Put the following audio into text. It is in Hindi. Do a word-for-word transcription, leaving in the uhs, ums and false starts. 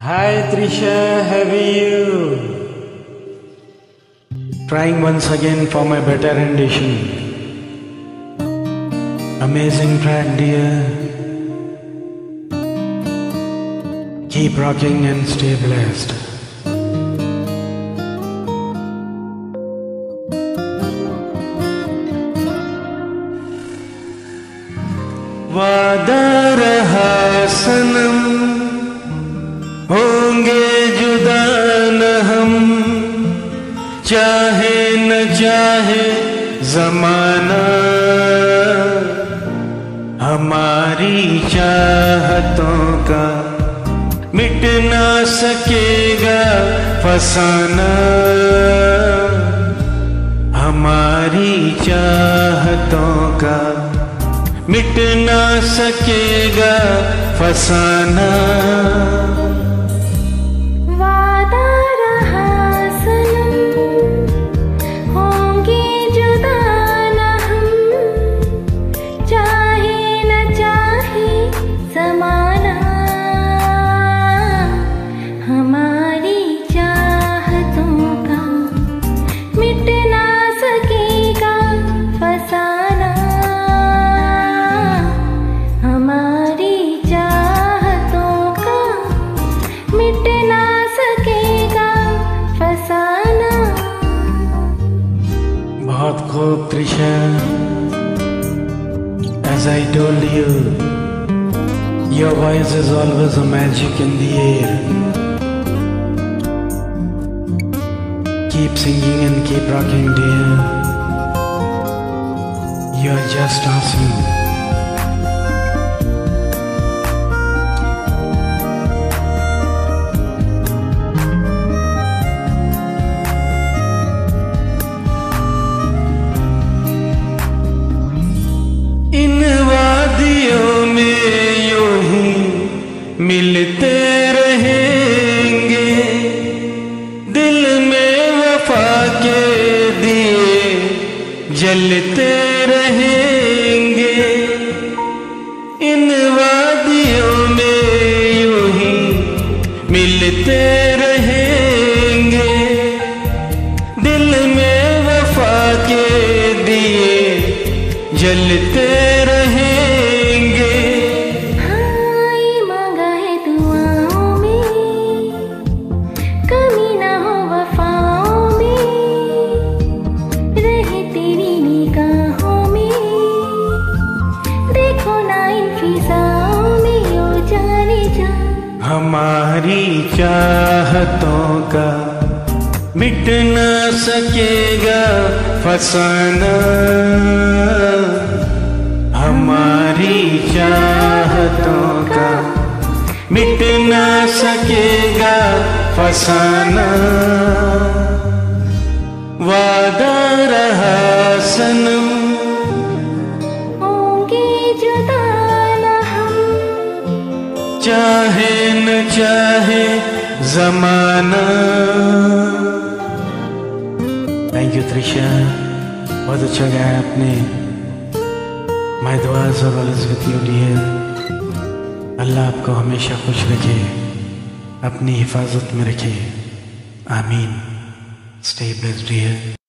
Hi Trisha, how are you? Trying once again for my better rendition. Amazing track, dear. Keep rocking and stay blessed. वादा रहा सनम, होंगे जुदा न हम, चाहे न चाहे जमाना, हमारी चाहतों का मिट ना सकेगा फसाना, हमारी चाहतों का मिट ना सकेगा फसाना। वादा रहा सनम, होंगे जुदा न हम, चाहे न चाहे ज़माना, हमारी चाहतों का मिट ना सकेगा फसाना, हमारी चाहतों का मिट ना सकेगा फसाना। बहुत खूब Trisha, as I told you, your voice is always a magic in the air. Keep singing and keep rocking, dear. You're just awesome. इन वादियों में यूं ही मिलते रहेंगे, दिल में वफा के दिए जलते रहेंगे, इन वादियों में यूं ही मिलते रहेंगे, दिल में वफा के दिए जलते रहेंगे। हाँ, ये मांगा है दुआओं में, कमी ना हो वफाओं में, रहे तेरी निगाहों में, देखो ना इन फिजाओं में, यो जाने जा। हमारी चाहतों का मिट न सकेगा फसाना, हमारी चाहतों का मिट न सकेगा फसाना। वादा रहा सनम, होंगे जुदा न हम, चाहे न चाहे जमाना। थैंक यू त्रिशा, बहुत अच्छा गाया आपने। माय दुआज़ are always with you dear. अल्लाह आपको हमेशा खुश रखे, अपनी हिफाजत में रखे। आमीन। Stay blessed dear.